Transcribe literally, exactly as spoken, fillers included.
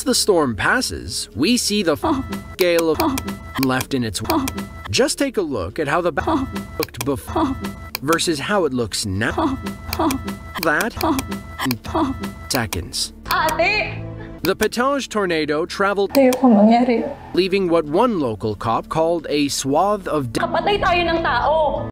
Once the storm passes, we see the scale of left in its way. Just take a look at how the battle looked before versus how it looks now. That in seconds. Ate! The Pataj tornado traveled, Ayoko mangyari. leaving what one local cop called a swath of death. Kapatay tayo ng tao!